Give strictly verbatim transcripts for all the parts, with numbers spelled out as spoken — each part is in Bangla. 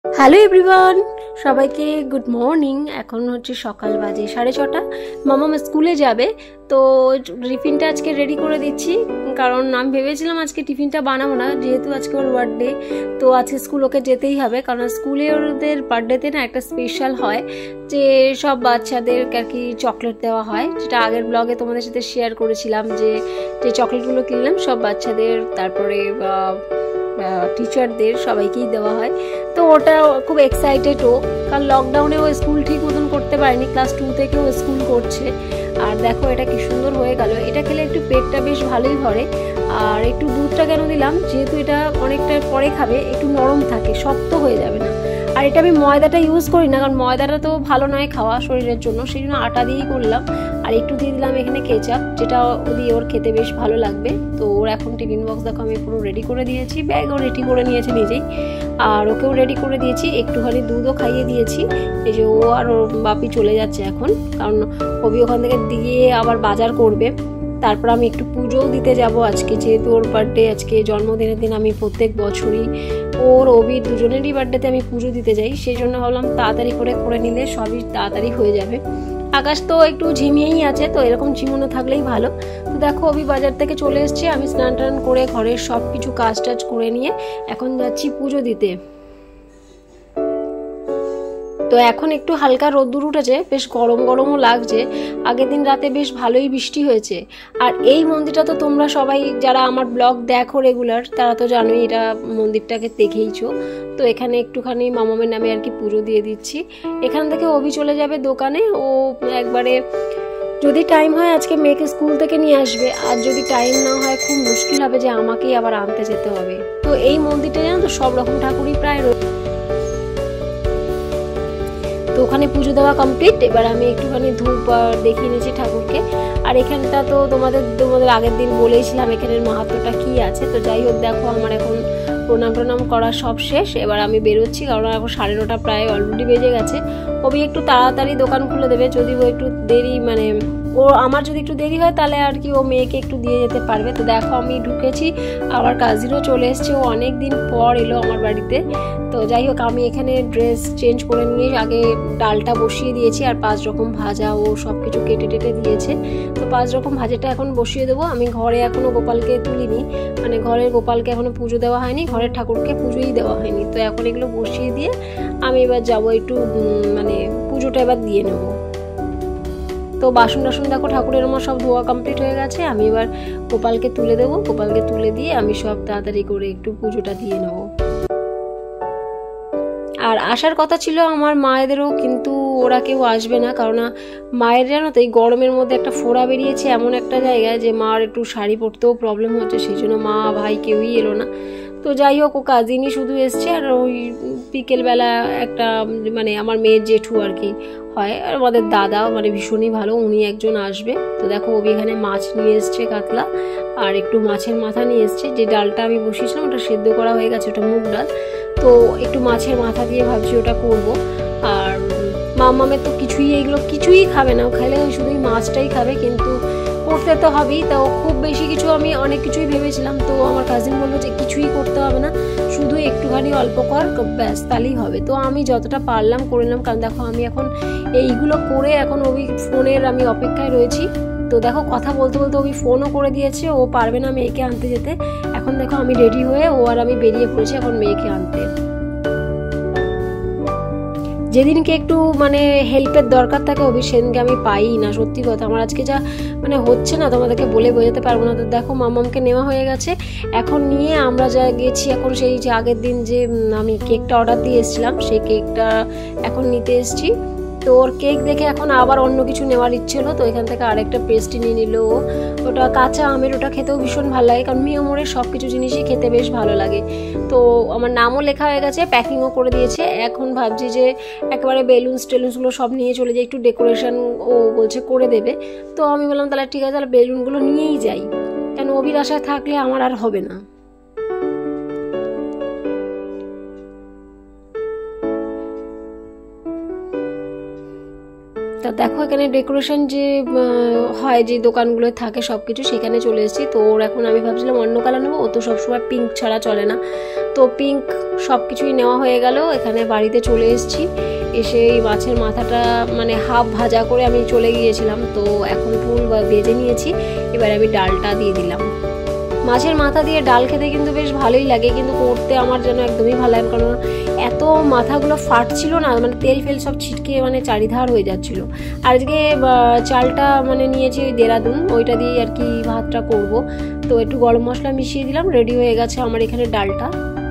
হ্যালো এভরিওয়ান, সবাইকে গুড মর্নিং। এখন হচ্ছে সকাল বাজে সাড়ে ছটা। মামাম স্কুলে যাবে, তো টিফিনটা আজকে রেডি করে দিচ্ছি, কারণ আমি ভেবেছিলাম আজকে টিফিনটা বানাবো না, যেহেতু আজকে ওর বার্থডে। তো আজকে স্কুল ওকে যেতেই হবে, কারণ স্কুলে ওদের বার্থডেতে না একটা স্পেশাল হয় যে সব বাচ্চাদের আর কি চকলেট দেওয়া হয়, যেটা আগের ব্লগে তোমাদের সাথে শেয়ার করেছিলাম যে যে চকলেটগুলো কিনলাম সব বাচ্চাদের, তারপরে টিচারদের সবাইকেই দেওয়া হয়। তো ওটা খুব এক্সাইটেড ও, কারণ লকডাউনে ও স্কুল ঠিক মতন করতে পারেনি, ক্লাস টু থেকে ও স্কুল করছে। আর দেখো এটা কি সুন্দর হয়ে গেল, এটা খেলে একটু পেটটা বেশ ভালোই ভরে। আর একটু দুধটা কেন দিলাম, যেহেতু এটা অনেকটা পরে খাবে, একটু নরম থাকে, শক্ত হয়ে যাবে না। আর এটা আমি ময়দাটা ইউজ করি না, কারণ ময়দাটা তো ভালো নয় খাওয়া শরীরের জন্য, সেই জন্য আটা দিয়েই করলাম। আর একটু দিয়ে দিলাম এখানে কেচাপ, যেটা দিয়ে ওর খেতে বেশ ভালো লাগবে। তো ওর এখন টিফিন বক্স দেখো আমি পুরো রেডি করে দিয়েছি, ব্যাগও রেডি করে নিয়েছে নিজেই, আর ওকেও রেডি করে দিয়েছি, একটুখানি দুধও খাইয়ে দিয়েছি। এই যে ও আর ওর বাপি চলে যাচ্ছে এখন, কারণ কবি ওখান থেকে দিয়ে আবার বাজার করবে। তারপর আমি একটু পুজোও দিতে যাব আজকে, যেহেতু ওর বার্থডে আজকে, জন্মদিনের দিন আমি প্রত্যেক বছরই ওর অবির দুজনেরই বার্থডেতে আমি পুজো দিতে যাই, সেই জন্য ভাবলাম তাড়াতাড়ি করে করে নিলে সবই তাড়াতাড়ি হয়ে যাবে। আকাশ তো একটু ঝিমিয়েই আছে, তো এরকম ঝিমোনো থাকলেই ভালো। তো দেখো অবি বাজার থেকে চলে এসছে, আমি স্নান টান করে ঘরের সব কিছু কাজ টাজ করে নিয়ে এখন যাচ্ছি পুজো দিতে। তো এখন একটু হালকা রোদ্দুর উঠেছে, বেশ গরম গরমও লাগছে। আগের দিন রাতে বেশ ভালোই বৃষ্টি হয়েছে। আর এই মন্দিরটা তো তোমরা সবাই যারা আমার ব্লগ দেখো রেগুলার, তারা তো জানোই এটা মন্দিরটাকে দেখেইছো। তো এখানে একটুখানি মামামের নামে আর কি পুজো দিয়ে দিচ্ছি। এখান থেকে অভি চলে যাবে দোকানে, ও একবারে যদি টাইম হয় আজকে মেয়েকে স্কুল থেকে নিয়ে আসবে, আর যদি টাইম না হয় খুব মুশকিল হবে যে আমাকেই আবার আনতে যেতে হবে। তো এই মন্দিরটা জানো তো সব রকম ঠাকুরই প্রায়। তো ওখানে পুজো দেওয়া কমপ্লিট, এবার আমি একটুখানি ধূপ দেখিয়ে নিয়েছি ঠাকুরকে। আর এখানটা তো তোমাদের তোমাদের আগের দিন বলেছিলাম এখানের মাহাত্ম্যটা কি আছে। তো যাই হোক, দেখো আমার এখন প্রণাম প্রণাম করা সব শেষ, এবার আমি বেরোচ্ছি, কারণ এখন সাড়ে নটা প্রায় অলরেডি বেজে গেছে। ওই একটু তাড়াতাড়ি দোকান খুলে দেবে, যদি ও একটু দেরি মানে ও আমার যদি একটু দেরি হয় তাহলে আর কি ও মেয়েকে একটু দিয়ে যেতে পারবে। তো দেখো আমি ঢুকেছি, আমার কাজিনও চলে এসছে, ও অনেক দিন পর এলো আমার বাড়িতে। তো যাই হোক, আমি এখানে ড্রেস চেঞ্জ করে নিয়ে আগে ডালটা বসিয়ে দিয়েছি, আর পাঁচ রকম ভাজা ও সব কিছু কেটে টেটে দিয়েছে। তো পাঁচ রকম ভাজাটা এখন বসিয়ে দেবো। আমি ঘরে এখনও গোপালকে তুলিনি, মানে ঘরের গোপালকে এখনও পুজো দেওয়া হয়নি, ঘরের ঠাকুরকে পুজোই দেওয়া হয়নি। তো এখন এগুলো বসিয়ে দিয়ে আমি এবার যাবো একটু মানে পুজোটা এবার দিয়ে নেবো। তো বাসন টাসন দেখো ঠাকুরের আমার সব ধোয়া কমপ্লিট হয়ে গেছে, আমি এবার গোপালকে তুলে দেবো। গোপালকে তুলে দিয়ে আমি সব তাড়াতাড়ি করে একটু পুজোটা দিয়ে নেবো। আর আসার কথা ছিল আমার মায়েদেরও, কিন্তু ওরা কেউ আসবে না, কারণ মায়ের জানো তো এই গরমের মধ্যে একটা ফোড়া বেরিয়েছে এমন একটা জায়গায় যে মার একটু শাড়ি পরতেও প্রবলেম হচ্ছে, সেই জন্য মা ভাই কেউই এলো না। তো যাই হোক, ও কাজিনই শুধু এসছে, আর ওই বিকেলবেলা একটা মানে আমার মেয়ের জেঠু আর কি হয়, আর আমাদের দাদা মানে ভীষণই ভালো, উনি একজন আসবে। তো দেখো ও এখানে মাছ নিয়ে এসছে, কাতলা, আর একটু মাছের মাথা নিয়ে এসছে। যে ডালটা আমি বসিয়েছিলাম ওটা সেদ্ধ করা হয়ে গেছে, ওটা মুগ ডাল, তো একটু মাছের মাথা দিয়ে ভাবছি ওটা করব। আর মামামের তো কিছুই এইগুলো কিছুই খাবে না, ও খাইলে শুধুই মাছটাই খাবে, কিন্তু করতে তো হবেই। তাও খুব বেশি কিছু আমি অনেক কিছুই ভেবেছিলাম, তো আমার কাজিন বললো যে কিছুই করতে হবে না, শুধু একটুখানি অল্প কর, ব্যাস তাহলেই হবে। তো আমি যতটা পারলাম করে নিলাম, কারণ দেখো আমি এখন এইগুলো করে এখন ওই ফোনের আমি অপেক্ষায় রয়েছি। তো দেখো কথা বলতে বলতে ওই ফোনও করে দিয়েছে, ও পারবে না মেয়েকে আনতে যেতে। এখন দেখো আমি রেডি হয়ে ও আর আমি বেরিয়ে পড়েছি এখন মেয়েকে আনতে। যেদিনকে একটু মানে হেল্পের দরকার থাকে অভি, সেদিনকে আমি পাই না, সত্যি কথা। আমার আজকে যা মানে হচ্ছে না তোমাদেরকে বলে বোঝাতে পারবো না। তো দেখো মামামকে নেওয়া হয়ে গেছে, এখন নিয়ে আমরা যা গেছি এখন সেই যে আগের দিন যে আমি কেকটা অর্ডার দিয়ে এসেছিলাম, সেই কেকটা এখন নিতে এসেছি। তো ওর কেক দেখে এখন আবার অন্য কিছু নেওয়ার ইচ্ছে হলো, তো এখান থেকে আরেকটা পেস্ট্রি নিয়ে নিল। ওটা কাঁচা আমের, ওটা খেতেও ভীষণ ভালো লাগে, কারণ মিয়ামোরের সব কিছু জিনিসই খেতে বেশ ভালো লাগে। তো আমার নামও লেখা হয়ে গেছে, প্যাকিংও করে দিয়েছে। এখন ভাবছি যে একেবারে বেলুনস টেলুন্সগুলো সব নিয়ে চলে যাই, একটু ডেকোরেশন ও বলছে করে দেবে। তো আমি বললাম তাহলে ঠিক আছে, তাহলে বেলুনগুলো নিয়েই যাই, কেন অভির আশায় থাকলে আমার আর হবে না। তা দেখো এখানে ডেকোরেশন যে হয় যে দোকানগুলো থাকে সব কিছু সেখানে চলে এসেছি। তো ওর এখন আমি ভাবছিলাম অন্য কালার নেবো, ও তো সবসময় পিঙ্ক ছাড়া চলে না, তো পিঙ্ক সব কিছুই নেওয়া হয়ে গেল। এখানে বাড়িতে চলে এসেছি, এসে এই মাছের মাথাটা মানে হাফ ভাজা করে আমি চলে গিয়েছিলাম, তো এখন ফুল ভেজে নিয়েছি। এবার আমি ডালটা দিয়ে দিলাম। মাছের মাথা দিয়ে ডাল খেতে কিন্তু বেশ ভালোই লাগে, কিন্তু করতে আমার যেন একদমই ভালো লাগে, কারণ এত মাথাগুলো ফাটছিল না, মানে তেল ফেল সব ছিটকে মানে চারিধার হয়ে যাচ্ছিল। আর আজকে চালটা মানে নিয়েছি ওই দেরাদুন, ওইটা দিয়ে আর কি ভাতটা করব। তো একটু গরম মশলা মিশিয়ে দিলাম, রেডি হয়ে গেছে আমার এখানে ডালটা।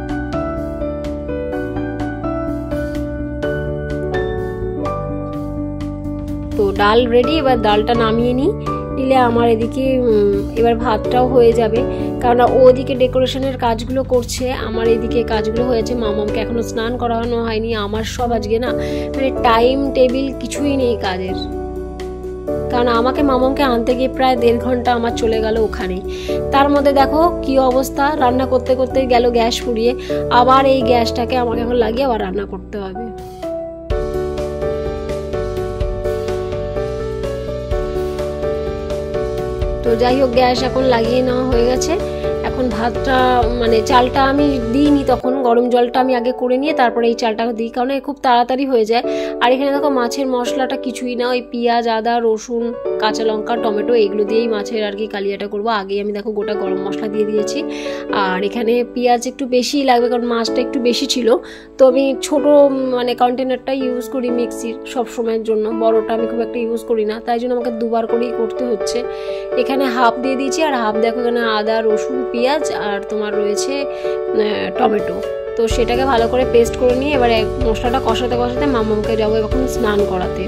তো ডাল রেডি, এবার ডালটা নামিয়ে নিই, নিলে আমার এদিকে এবার ভাতটাও হয়ে যাবে, কারণ ও ওদিকে ডেকোরেশনের কাজগুলো করছে, আমার এদিকে কাজগুলো হয়েছে। মামাকে এখনো স্নান করানো হয়নি, আমার সব আজকে না মানে টাইম টেবিল কিছুই নেই কাজের, কারণ আমাকে মামাকে আনতে গিয়ে প্রায় দেড় ঘন্টা আমার চলে গেল ওখানেই। তার মধ্যে দেখো কি অবস্থা, রান্না করতে করতে গেল গ্যাস ফুরিয়ে, আবার এই গ্যাসটাকে আমাকে এখন লাগিয়ে আবার রান্না করতে হবে। তো যাই হোক গ্যাস এখন লাগিয়ে নেওয়া হয়ে গেছে। এখন ভাতটা মানে চালটা আমি দিইনি, তখন গরম জলটা আমি আগে করে নিয়ে তারপরে এই চালটা দিই, কারণ খুব তাড়াতাড়ি হয়ে যায়। আর এখানে দেখো মাছের মশলাটা কিছুই না, ওই পেঁয়াজ, আদা, রসুন, কাঁচা লঙ্কা, টমেটো এইগুলো দিয়েই মাছের আর কি কালিয়াটা করবো। আগেই আমি দেখো গোটা গরম মশলা দিয়ে দিয়েছি। আর এখানে পেঁয়াজ একটু বেশিই লাগবে, কারণ মাছটা একটু বেশি ছিল, তো আমি ছোট মানে কন্টেনারটা ইউজ করি মিক্সির সব সময়ের জন্য, বড়টা আমি খুব একটা ইউজ করি না, তাই জন্য আমাকে দুবার করেই করতে হচ্ছে। এখানে হাফ দিয়ে দিয়েছি, আর হাফ দেখো এখানে আদা, রসুন, পেঁয়াজ আর তোমার রয়েছে টমেটো। তো সেটাকে ভালো করে পেস্ট করে নিয়ে এবারে মশলাটা কষাতে কষাতে মামাকে যাবো এখন স্নান করাতে।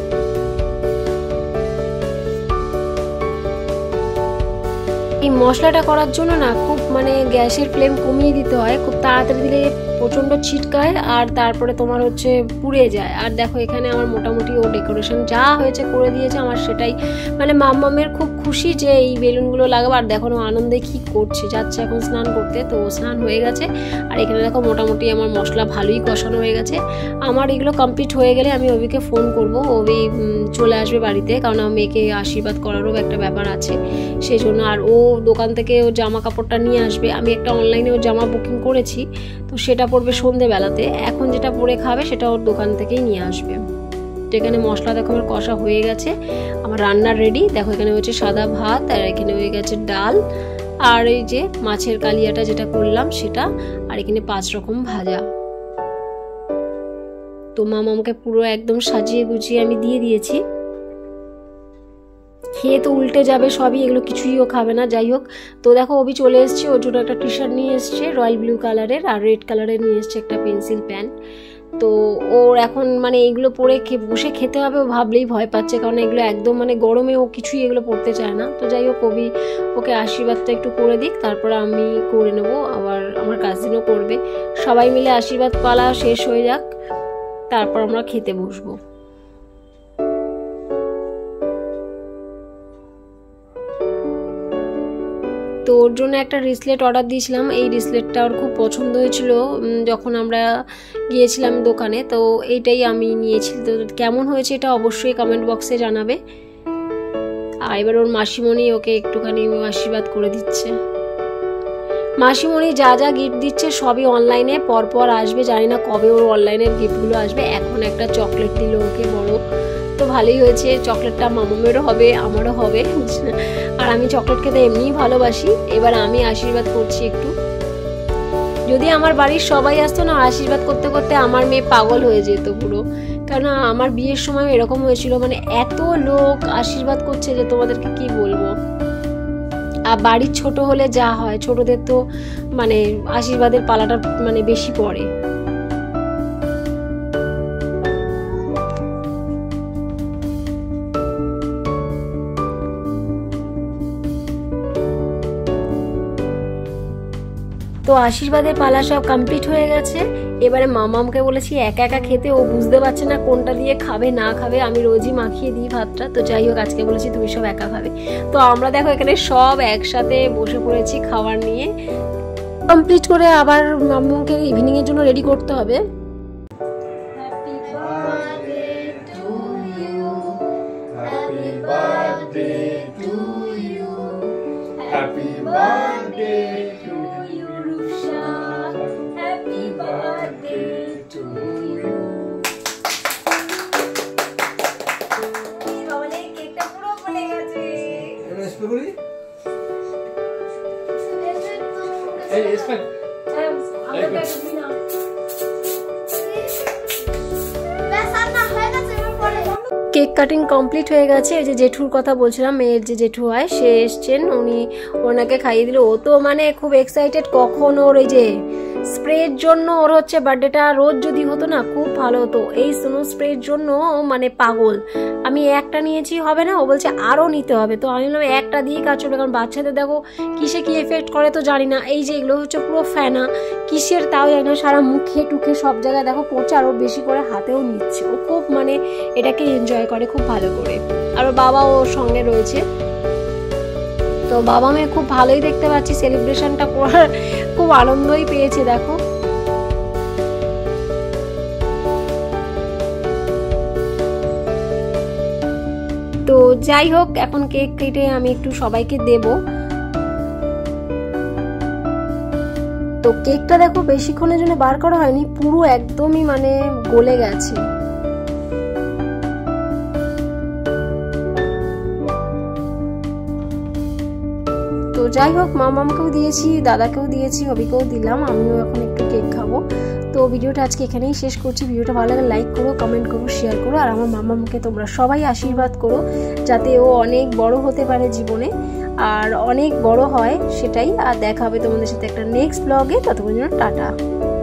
এই মশলাটা করার জন্য না খুব মানে গ্যাসের ফ্লেম কমিয়ে দিতে হয়, খুব তাড়াতাড়ি দিলে প্রচণ্ড ছিটকায় আর তারপরে তোমার হচ্ছে পুড়ে যায়। আর দেখো এখানে আমার মোটামুটি ও ডেকোরেশন যা হয়েছে করে দিয়েছে, আমার সেটাই মানে মাম্মামের খুব খুশি যে এই বেলুনগুলো লাগাবো। আর দেখো আনন্দে কি করছে, যাচ্ছে এখন স্নান করতে, তো স্নান হয়ে গেছে। আর এখানে দেখো মোটামুটি আমার মশলা ভালোই কষানো হয়ে গেছে। আমার এগুলো কমপ্লিট হয়ে গেলে আমি অভিকে ফোন করবো, অভি চলে আসবে বাড়িতে, কারণ আমার মেয়েকে আশীর্বাদ করারও একটা ব্যাপার আছে সেই জন্য। আর ও দোকান থেকে ও জামা কাপড়টা নিয়ে আসবে, আমি একটা অনলাইনে ও জামা বুকিং করেছি, তো সেটা পড়বে সন্ধেবেলাতে। এখন যেটা পরে খাবে সেটা ওর দোকান থেকেই নিয়ে আসবে। তো এখানে মশলা দেখো আমার কষা হয়ে গেছে, আমার রান্না রেডি। দেখো এখানে হচ্ছে সাদা ভাত, আর এখানে হয়ে গেছে ডাল, আর এই যে মাছের কালিয়াটা যেটা করলাম সেটা, আর এখানে পাঁচ রকম ভাজা। তো মামাকে পুরো একদম সাজিয়ে গুছিয়ে আমি দিয়ে দিয়েছি। খেয়ে তো উল্টে যাবে সবই, এগুলো কিছুই ও খাবে না। যাই হোক, তো দেখো অভি চলে এসছে, ওর জন্য একটা টি শার্ট নিয়ে এসছে রয়্যাল ব্লু কালারের, আর রেড কালারের নিয়ে এসছে একটা পেন্সিল প্যান্ট। তো ওর এখন মানে এগুলো পরে বসে খেতে হবে, ও ভাবলেই ভয় পাচ্ছে, কারণ এগুলো একদম মানে গরমে ও কিছুই এগুলো পরতে চায় না। তো যাই হোক অভি ওকে আশীর্বাদটা একটু করে দিক, তারপর আমি করে নেবো, আবার আমার কাজিনও করবে, সবাই মিলে আশীর্বাদ পালা শেষ হয়ে যাক, তারপর আমরা খেতে বসবো। তো ওর জন্য একটা রিসলেট অর্ডার দিয়েছিলাম, এই রিসলেটটা ওর খুব পছন্দ হয়েছিল যখন আমরা গিয়েছিলাম দোকানে, তো এইটাই আমি নিয়েছি। তো কেমন হয়েছে এটা অবশ্যই কমেন্ট বক্সে জানাবে। আর এবার ওর মাসিমণি ওকে একটুখানি আশীর্বাদ করে দিচ্ছে। মাসিমণি যা যা গিফট দিচ্ছে সবই অনলাইনে, পরপর আসবে, জানি না কবে ওর অনলাইনের গিফটগুলো আসবে। এখন একটা চকলেট দিল ওকে বড়, তো ভালোই হয়েছে, চকলেটটা মামামেরও হবে আমারও হবে, আর আমি চকলেট খেতে এমনিই ভালোবাসি। এবার আমি আশীর্বাদ করছি একটু। যদি আমার বাড়ির সবাই আসতো না, আশীর্বাদ করতে করতে আমার মেয়ে পাগল হয়ে যেত পুরো, কারণ আমার বিয়ের সময় এরকম হয়েছিল, মানে এত লোক আশীর্বাদ করছে যে তোমাদেরকে কি বলবো। আর বাড়ির ছোট হলে যা হয়, ছোটদের তো মানে আশীর্বাদের পালাটা মানে বেশি পড়ে। তো আশীর্বাদের পালা সব কমপ্লিট হয়ে গেছে। এবারে মামামকে বলেছি একা একা খেতে, ও বুঝতে পারছে না কোনটা দিয়ে খাবে না খাবে, আমি রোজই মাখিয়ে দিই ভাতটা, তো যাই হোক আজকে বলেছি তুমি সব একা খাবে। তো আমরা দেখো এখানে সব একসাথে বসে পড়েছি খাবার নিয়ে। কমপ্লিট করে আবার মামামকে ইভিনিং এর জন্য রেডি করতে হবে। Happy birthday to you. birthday to you, Ruksha. Happy birthday to you. বাবালে কেকটা পুরো গলে গেছে। এবার স্প্রে করি। এই স্প্রে। হ্যাঁ, আমরা কেটে দিই না। কেক কাটিং কমপ্লিট হয়ে গেছে। এই যে জেঠুর কথা বলছিলাম, মেয়ের যে জেঠু হয় সে এসছেন, উনি ওনাকে খাইয়ে দিল। ও তো মানে খুব এক্সাইটেড, কখন ওর এই যে স্প্রের জন্য, ওর হচ্ছে বার্থডেটা রোজ যদি হতো না খুব ভালো হতো, এই স্নো স্প্রের জন্য মানে পাগল। আমি একটা নিয়েছি হবে না, ও বলছে আরও নিতে হবে। তো আমি বললাম একটা দিয়ে কাজ চলবে, কারণ বাচ্চাদের দেখো কিসে কি এফেক্ট করে তো জানি না। এই যে এগুলো হচ্ছে পুরো ফ্যানা, কিসের তাও জানি না, সারা মুখে টুখে সব জায়গায় দেখো পড়ছে, আরও বেশি করে হাতেও নিচ্ছে। ও খুব মানে এটাকে এনজয় করে খুব ভালো করে। আর ওর বাবা ওর সঙ্গে রয়েছে। তো বাবা মেয়ে খুব ভালোই দেখতে পাচ্ছি সেলিব্রেশনটা করার, খুব আনন্দই পেয়েছে দেখো। তো যাই হোক, এখন কেক কেটে আমি একটু সবাইকে দেব। তো কেকটা দেখো বেশিক্ষণের জন্য বার করা হয়নি, পুরো একদমই মানে গলে গেছে। তো যাই হোক, মামামকেও দিয়েছি, দাদাকেও দিয়েছি, হবিকেও দিলাম, আমিও এখন একটু কেক খাবো। তো ভিডিওটা আজকে এখানেই শেষ করছি। ভিডিওটা ভালো লাগে লাইক করো, কমেন্ট করো, শেয়ার করো। আর আমার মামামকে তোমরা সবাই আশীর্বাদ করো যাতে ও অনেক বড় হতে পারে জীবনে, আর অনেক বড় হয় সেটাই। আর দেখা হবে তোমাদের সাথে একটা নেক্সট ব্লগে। ততক্ষণ জন্য টাটা।